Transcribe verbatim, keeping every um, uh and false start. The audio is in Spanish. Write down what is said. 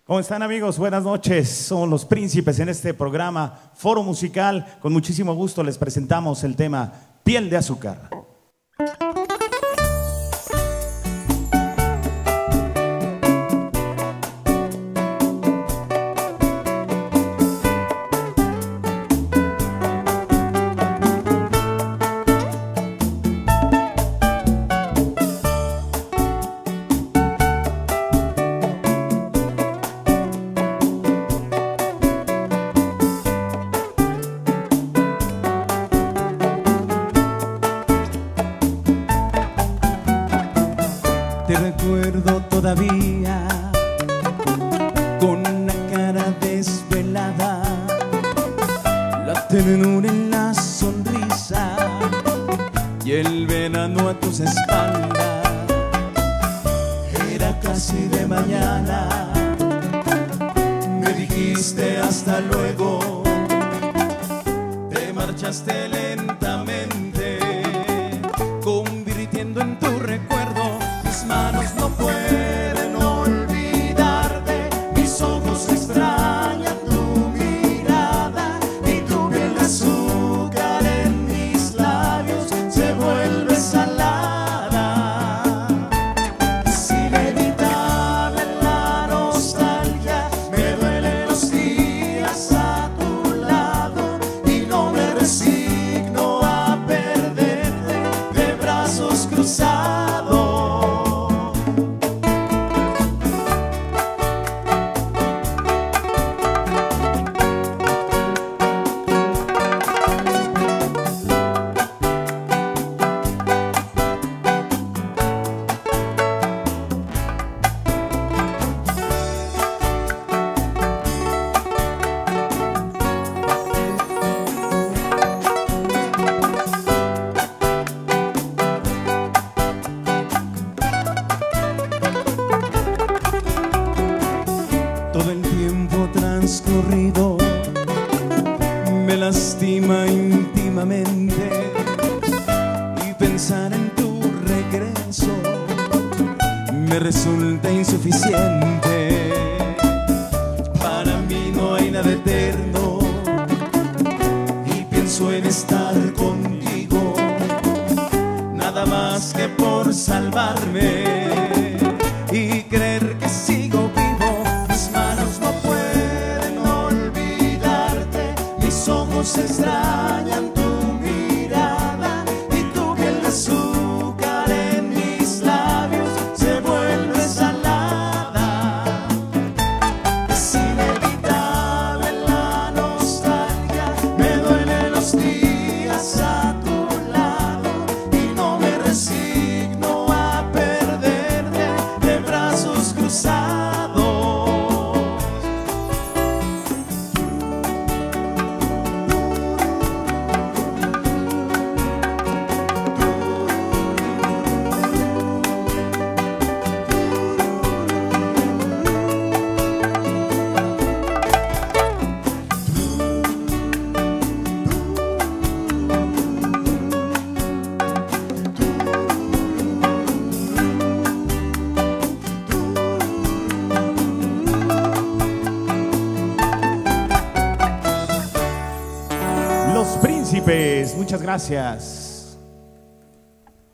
¿Cómo están, amigos? Buenas noches. Somos Los Príncipes en este programa Foro Musical. Con muchísimo gusto les presentamos el tema Piel de Azúcar. Te recuerdo todavía con una cara desvelada, la ternura en la sonrisa y el verano a tus espaldas. Era casi de mañana, me dijiste hasta luego, te marchaste lentamente, convirtiendo en tu recuerdo. Mis manos no pueden olvidarte, mis ojos extrañan tu mirada y tu piel de azúcar en mis labios se vuelve salada. Es inevitable la nostalgia, me duelen los días a tu lado y no me resigno a perderte de brazos cruzados. Todo el tiempo transcurrido me lastima íntimamente y pensar en tu regreso me resulta insuficiente. Para mí no hay nada eterno y pienso en estar contigo, nada más que por salvarme y creer que sigo vivo. Mis manos no pueden olvidarte, mis ojos extrañan tu mirada y tu piel de azúcar en mis labios se vuelve salada. Es inevitable la nostalgia, me duelen los días a tu lado y no me resigno a perderte de brazos cruzados. Los Príncipes, muchas gracias.